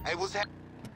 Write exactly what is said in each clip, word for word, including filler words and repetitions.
I was ha-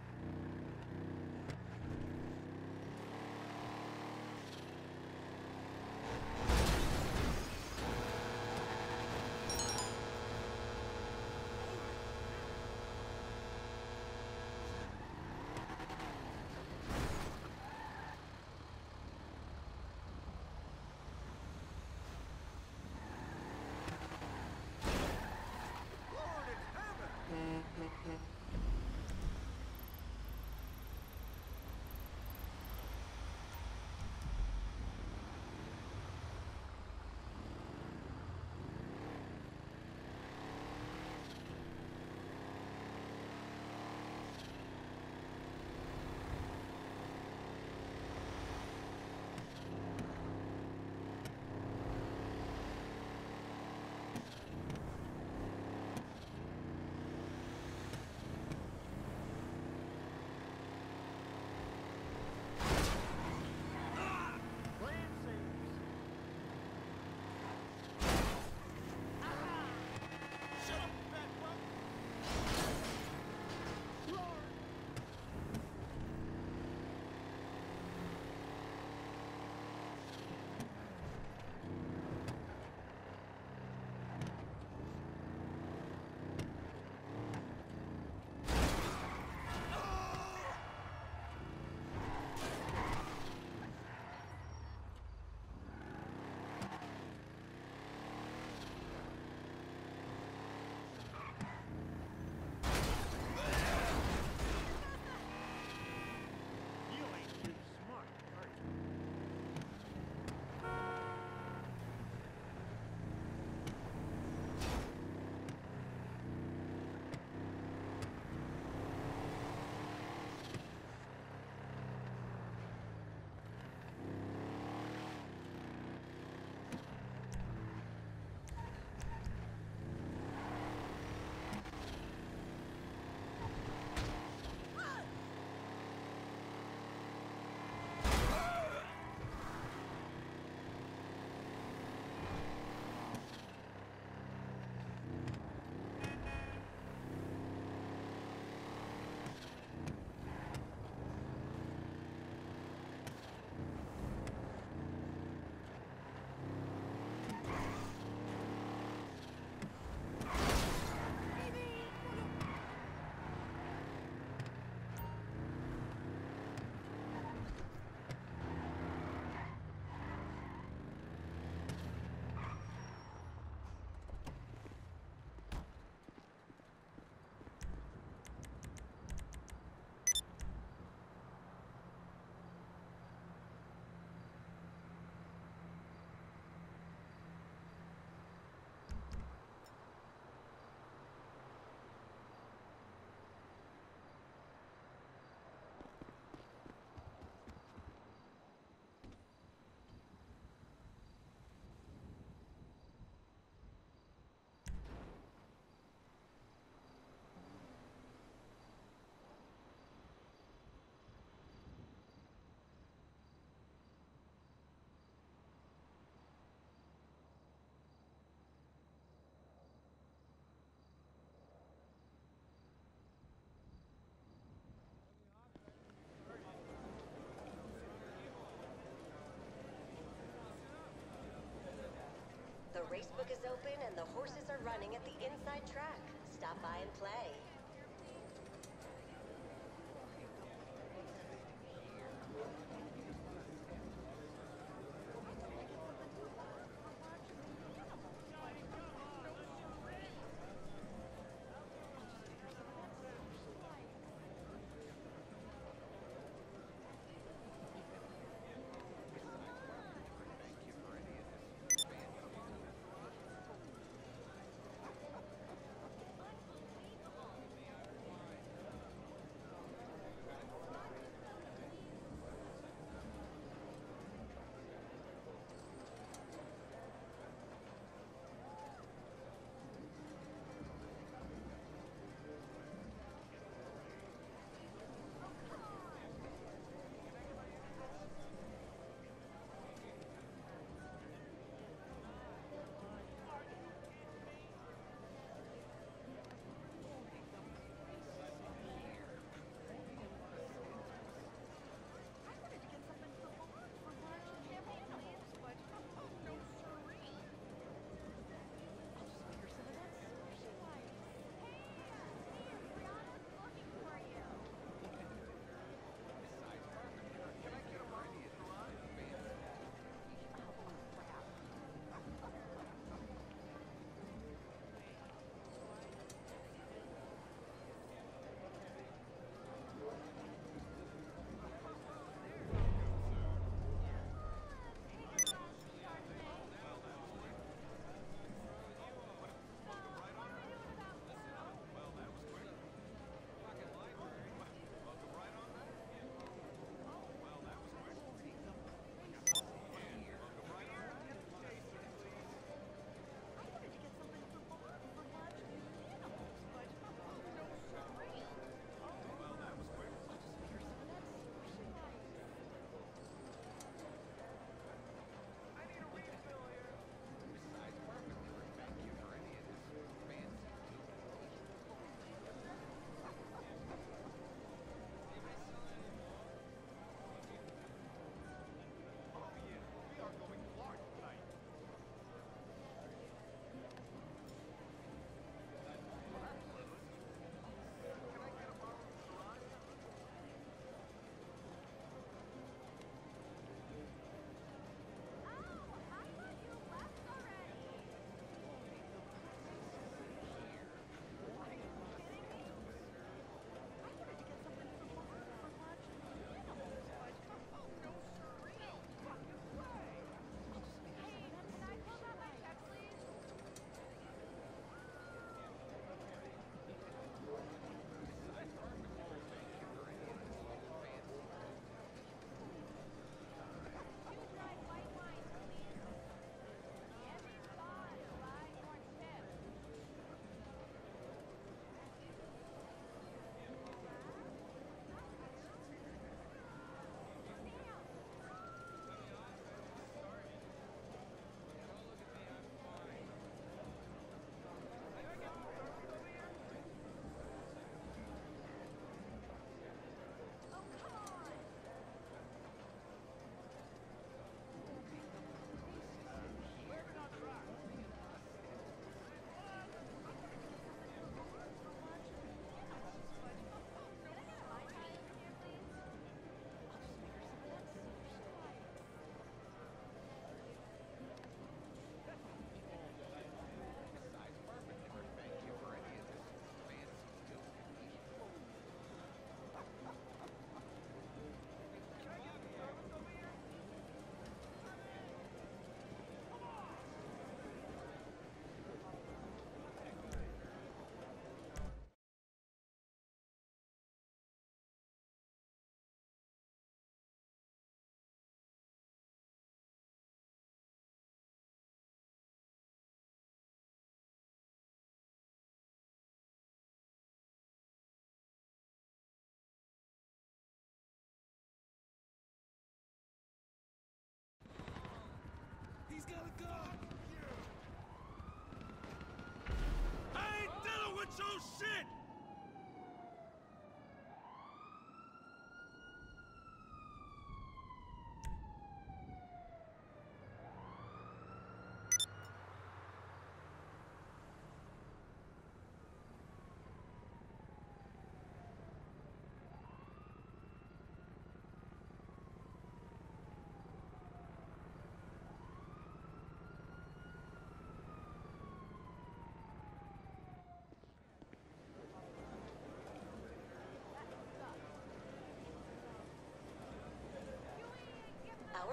The racebook is open and the horses are running at the inside track. Stop by and play.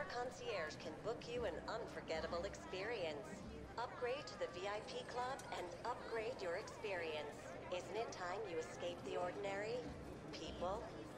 Our concierge can book you an unforgettable experience. Upgrade to the V I P club and upgrade your experience. Isn't it time you escape the ordinary? People?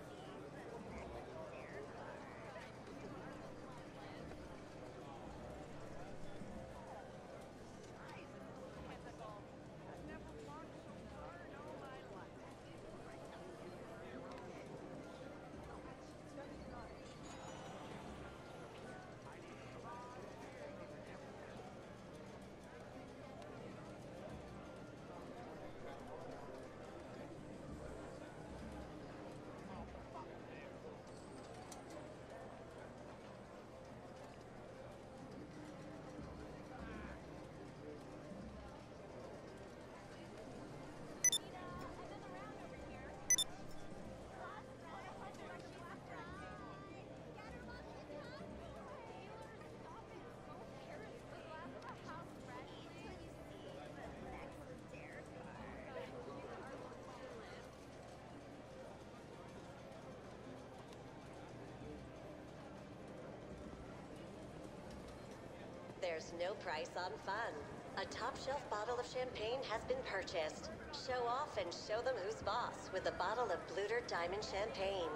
There's no price on fun. A top-shelf bottle of champagne has been purchased. Show off and show them who's boss with a bottle of Bluter Diamond Champagne.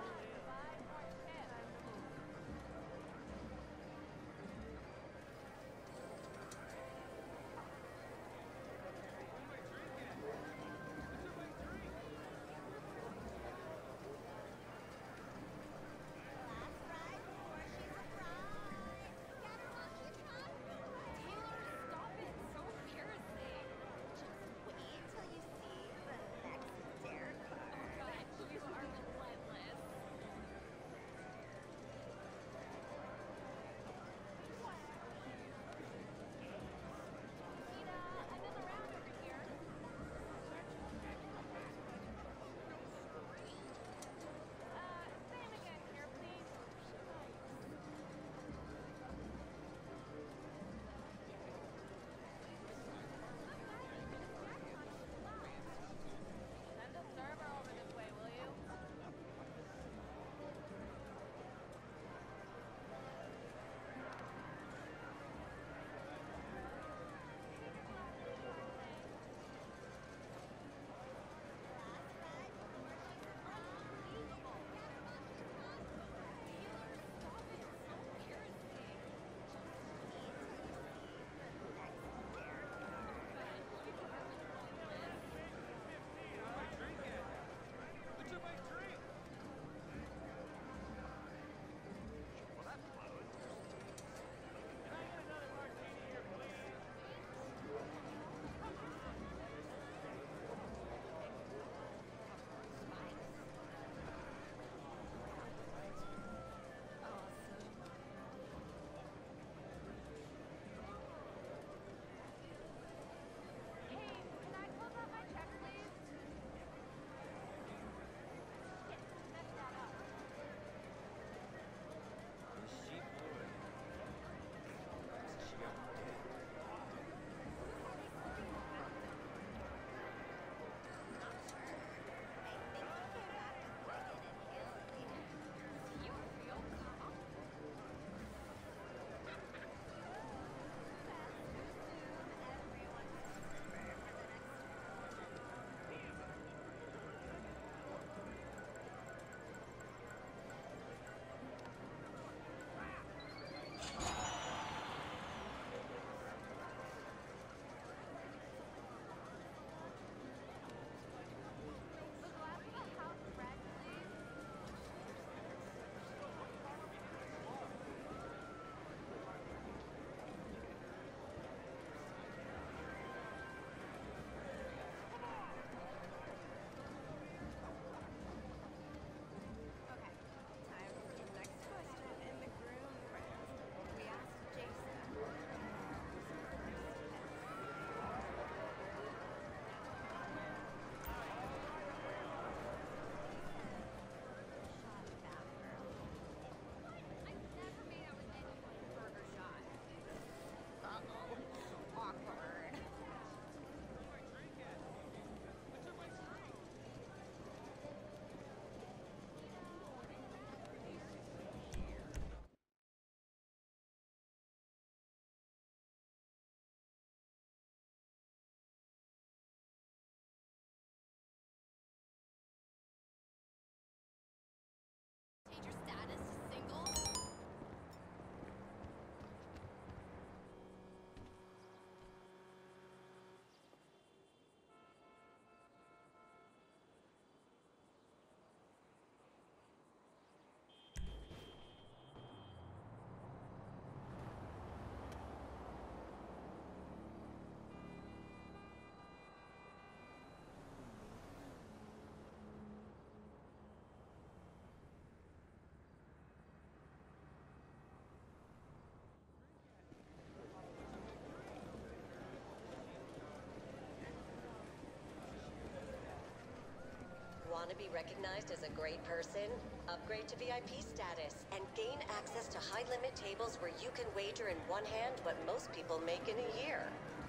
Want to be recognized as a great person? Upgrade to V I P status and gain access to high-limit tables where you can wager in one hand what most people make in a year.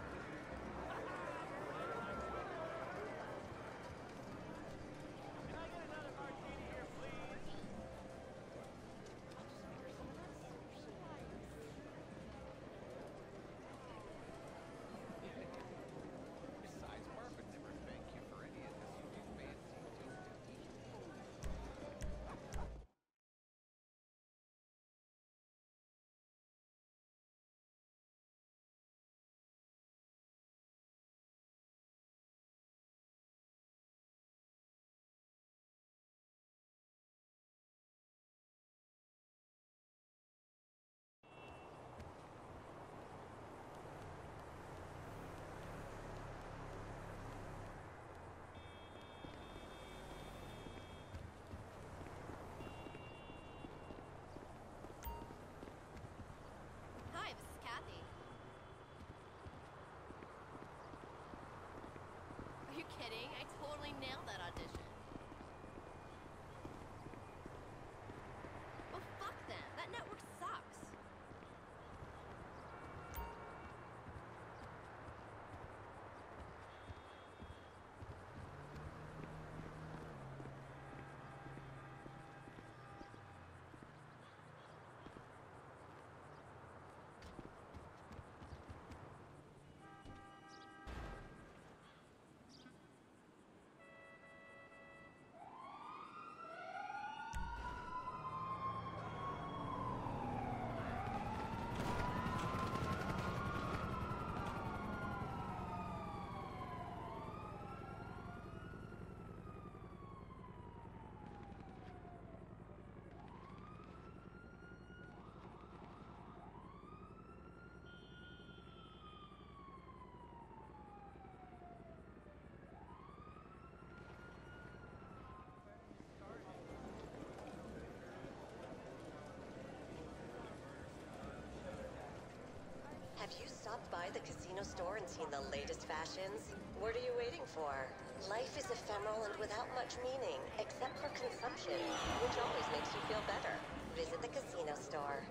Hi, this is Kathy. Are you kidding? I totally nailed that audition. Well, fuck them. That network sucks. Have you stopped by the casino store and seen the latest fashions? What are you waiting for? Life is ephemeral and without much meaning, except for consumption, which always makes you feel better. Visit the casino store.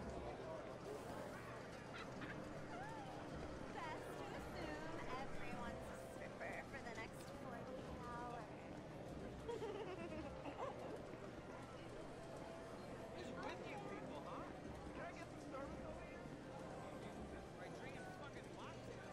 Best to assume everyone's a stripper for the next forty hours. Is with you people, huh? Can I get some Starbucks over here? Right, drinking fucking mocktails.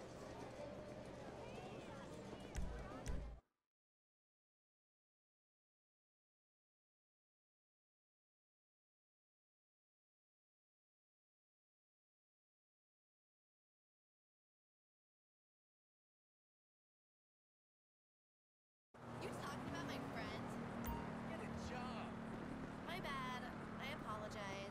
You talking about my friend? Get a job. My bad. I apologize.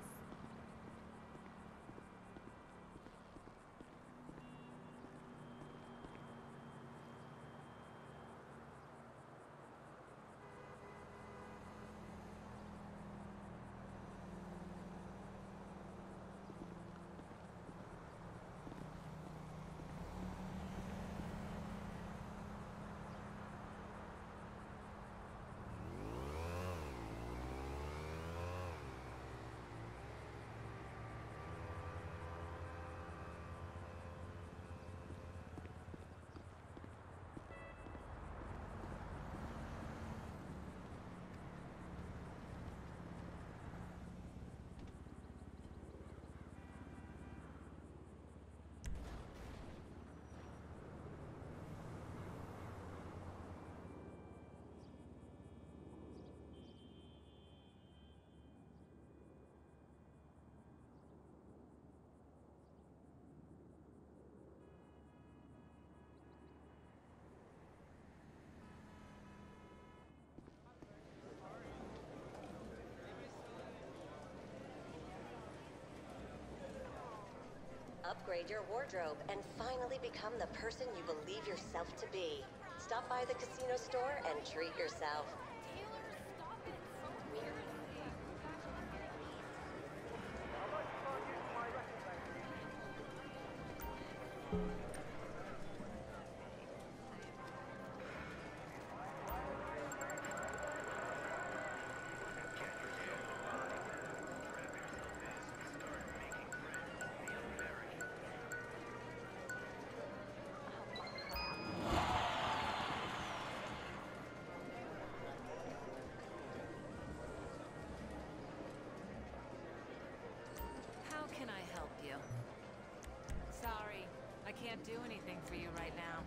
Upgrade your wardrobe and finally become the person you believe yourself to be. Stop by the casino store and treat yourself. Taylor, stop it. It's so weird. do anything for you right now.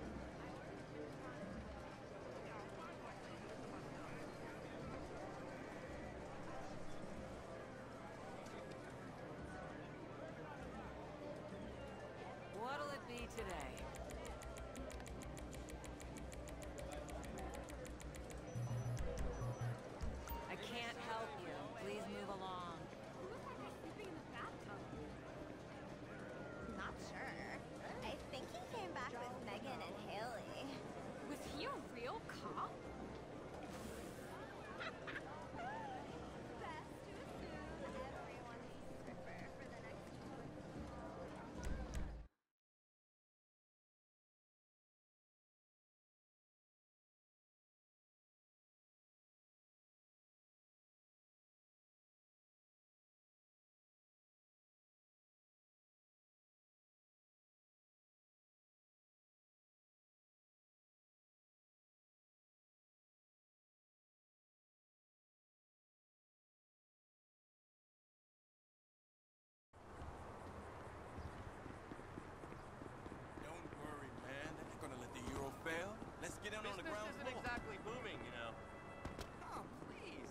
What'll it be today? I can't help you. Please move along. Who was that guy sleeping in the bathtub? Not sure. I think he came back with Megan and Haley. Was he a real cop? Best to assume everyone's a stripper for the next Don't worry, man. They're not gonna let the euro fail. Let's get in on the Business ground isn't floor. exactly booming, you know. Oh, please.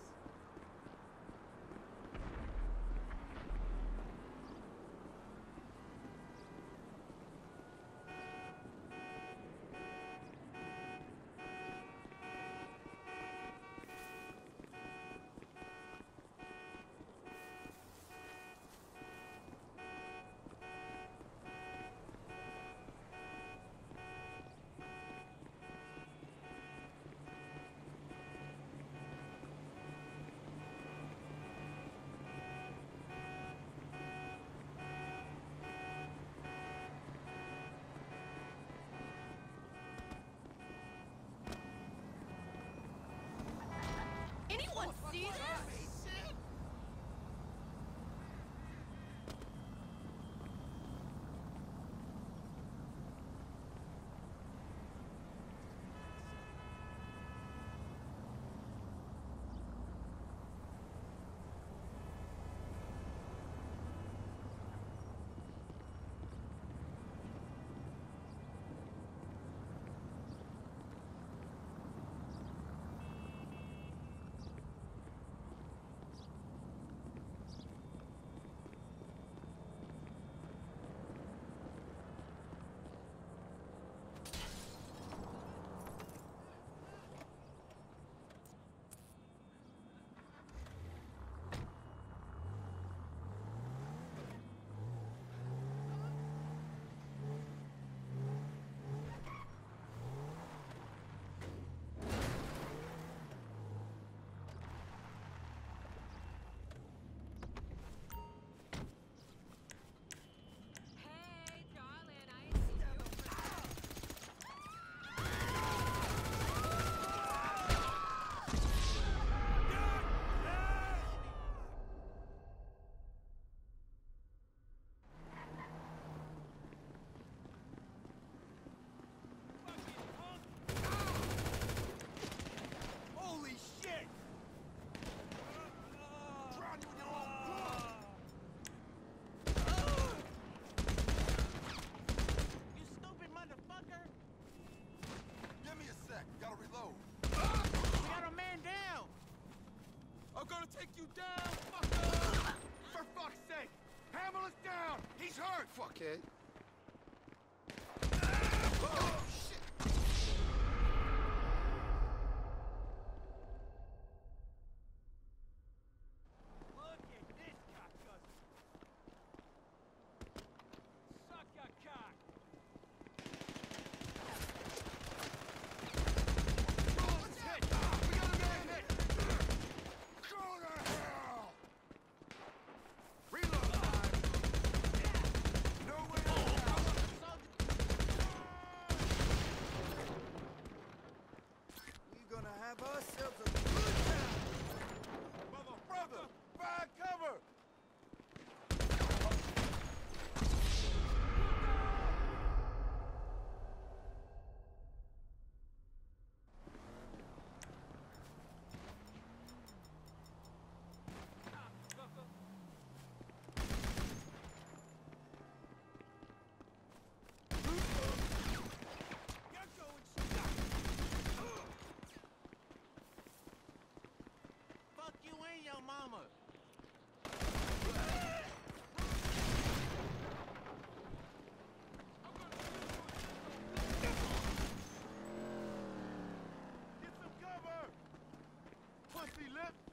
Anyone see this? Hey, darling, I see you. Holy shit! Drown you in your own blood! You stupid motherfucker! Give me a sec. Gotta reload. We got a man down! I'm gonna take you down, fucker! For fuck's sake! Hamill is down! He's hurt! Fuckhead. Oh, shit! Look at this cocksucker! Suck your cock! Oh, it's hit! We got a man hit! Go to hell! Reload time! No way out! We're gonna have ourselves a good time. Mother, brother! Find cover! mama. Get some cover! Pussy lip!